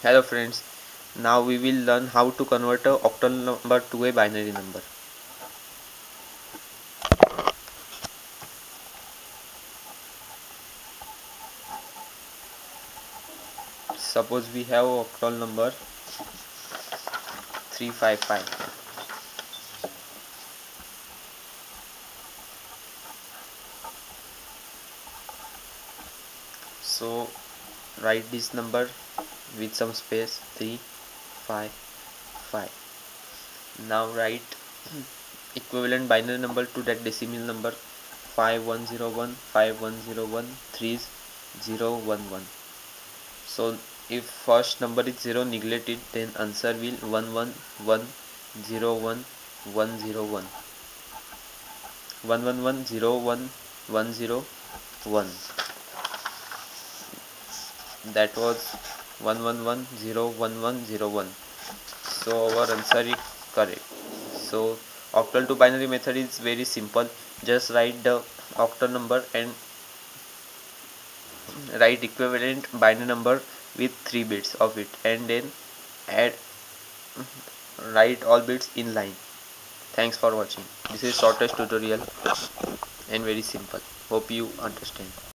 Hello friends, now we will learn how to convert a octal number to a binary number. Suppose we have octal number 355. So write this number with some space 355. Now write equivalent binary number to that decimal number 5101 So if first number is 0, neglect it, then answer will 11101101 11101101. That was 11101101. So our answer is correct. So octal to binary method is very simple. Just write the octal number and write equivalent binary number with 3 bits of it, and then add write all bits in line. Thanks for watching. This is shortest tutorial and very simple. Hope you understand.